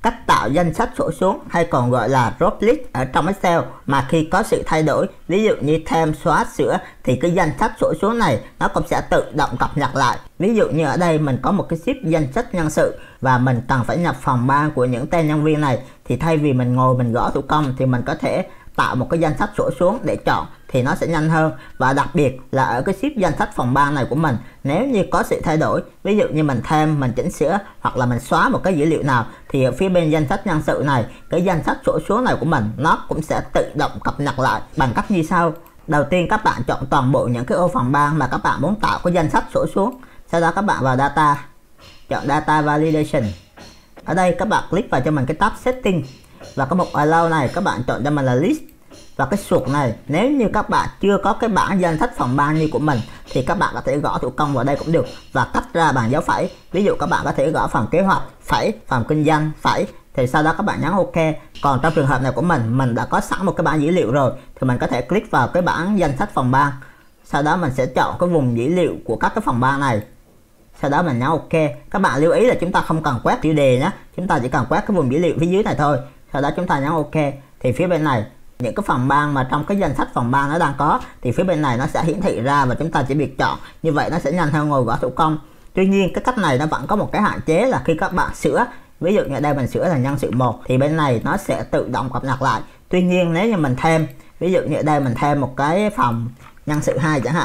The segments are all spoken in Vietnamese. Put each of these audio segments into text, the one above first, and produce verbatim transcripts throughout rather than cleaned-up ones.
cách tạo danh sách sổ xuống hay còn gọi là drop list ở trong Excel mà khi có sự thay đổi, ví dụ như thêm, xóa, sửa thì cái danh sách sổ xuống này nó cũng sẽ tự động cập nhật lại. Ví dụ như ở đây mình có một cái sheet danh sách nhân sự và mình cần phải nhập phòng ban của những tên nhân viên này, thì thay vì mình ngồi mình gõ thủ công thì mình có thể tạo một cái danh sách sổ xuống để chọn thì nó sẽ nhanh hơn. Và đặc biệt là ở cái sheet danh sách phòng ban này của mình, nếu như có sự thay đổi, ví dụ như mình thêm, mình chỉnh sửa hoặc là mình xóa một cái dữ liệu nào, thì ở phía bên danh sách nhân sự này, cái danh sách sổ xuống này của mình nó cũng sẽ tự động cập nhật lại bằng cách như sau. Đầu tiên các bạn chọn toàn bộ những cái ô phòng ban mà các bạn muốn tạo cái danh sách sổ xuống. Sau đó các bạn vào data, chọn data validation. Ở đây các bạn click vào cho mình cái tab setting và cái mục allow này các bạn chọn cho mình là list. Và cái suột này, nếu như các bạn chưa có cái bảng danh sách phòng ban như của mình thì các bạn có thể gõ thủ công vào đây cũng được và cắt ra bằng dấu phẩy. Ví dụ các bạn có thể gõ phòng kế hoạch phẩy, phòng kinh doanh phẩy, thì sau đó các bạn nhấn OK. Còn trong trường hợp này của mình, mình đã có sẵn một cái bảng dữ liệu rồi thì mình có thể click vào cái bảng danh sách phòng ban. Sau đó mình sẽ chọn cái vùng dữ liệu của các cái phòng ban này. Sau đó mình nhấn OK. Các bạn lưu ý là chúng ta không cần quét tiêu đề nhé, chúng ta chỉ cần quét cái vùng dữ liệu phía dưới này thôi. Sau đó chúng ta nhấn OK thì phía bên này những cái phòng ban mà trong cái danh sách phòng ban nó đang có thì phía bên này nó sẽ hiển thị ra và chúng ta chỉ việc chọn. Như vậy nó sẽ nhanh hơn ngồi gõ thủ công. Tuy nhiên cái cách này nó vẫn có một cái hạn chế là khi các bạn sửa, ví dụ như đây mình sửa là nhân sự một thì bên này nó sẽ tự động cập nhật lại. Tuy nhiên nếu như mình thêm, ví dụ như ở đây mình thêm một cái phòng nhân sự hai chẳng hạn,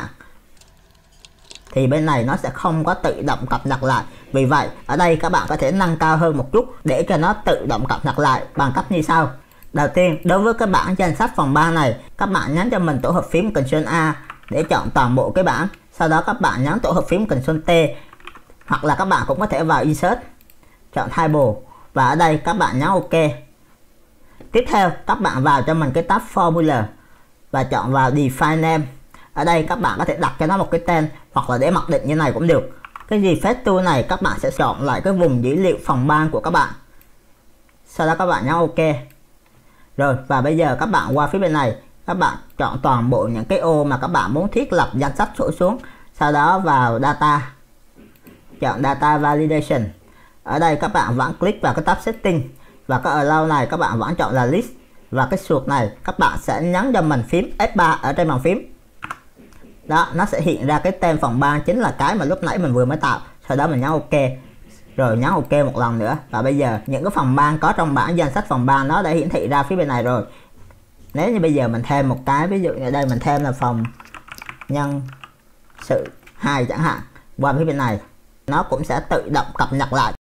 thì bên này nó sẽ không có tự động cập nhật lại. Vì vậy ở đây các bạn có thể nâng cao hơn một chút để cho nó tự động cập nhật lại bằng cách như sau. Đầu tiên, đối với cái bảng danh sách phòng ban này, các bạn nhấn cho mình tổ hợp phím Ctrl A để chọn toàn bộ cái bảng. Sau đó các bạn nhấn tổ hợp phím Ctrl T, hoặc là các bạn cũng có thể vào Insert, chọn Table và ở đây các bạn nhấn OK. Tiếp theo các bạn vào cho mình cái tab Formula và chọn vào Define Name. Ở đây các bạn có thể đặt cho nó một cái tên hoặc là để mặc định như này cũng được. Cái Refresh Tool này các bạn sẽ chọn lại cái vùng dữ liệu phòng ban của các bạn. Sau đó các bạn nhấn OK. Rồi và bây giờ các bạn qua phía bên này, các bạn chọn toàn bộ những cái ô mà các bạn muốn thiết lập danh sách sổ xuống. Sau đó vào data, chọn data validation. Ở đây các bạn vẫn click vào cái tab setting và cái allow này các bạn vẫn chọn là list. Và cái suột này các bạn sẽ nhấn cho mình phím F ba ở trên bàn phím. Đó, nó sẽ hiện ra cái tên phòng ban chính là cái mà lúc nãy mình vừa mới tạo. Sau đó mình nhấn OK. Rồi nhấn OK một lần nữa. Và bây giờ những cái phòng ban có trong bảng danh sách phòng ban nó đã hiển thị ra phía bên này rồi. Nếu như bây giờ mình thêm một cái, ví dụ như ở đây mình thêm là phòng nhân sự hai chẳng hạn, qua phía bên này nó cũng sẽ tự động cập nhật lại